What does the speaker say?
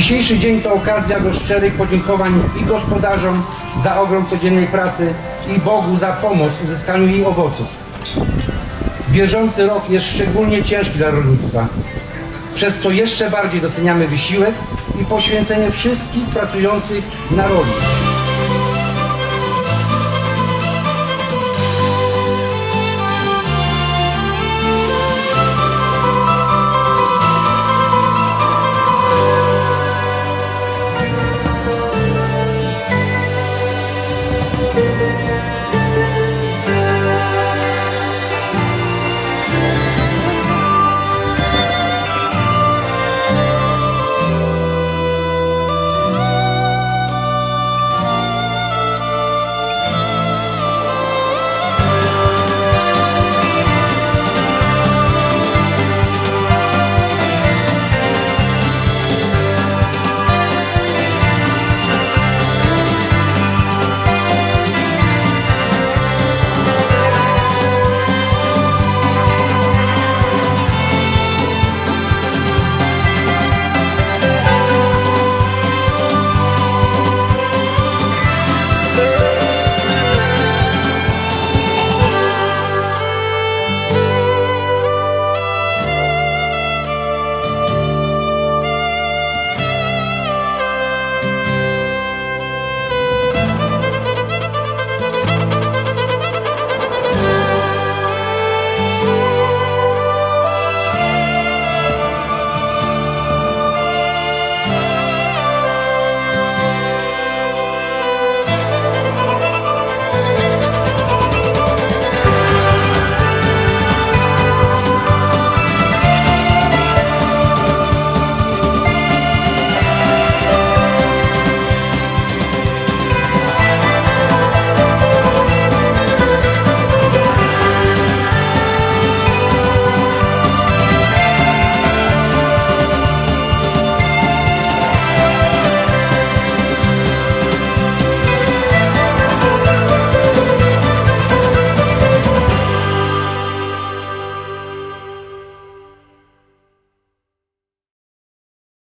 Dzisiejszy dzień to okazja do szczerych podziękowań i gospodarzom za ogrom codziennej pracy i Bogu za pomoc w uzyskaniu jej owoców. Bieżący rok jest szczególnie ciężki dla rolnictwa, przez co jeszcze bardziej doceniamy wysiłek i poświęcenie wszystkich pracujących na roli.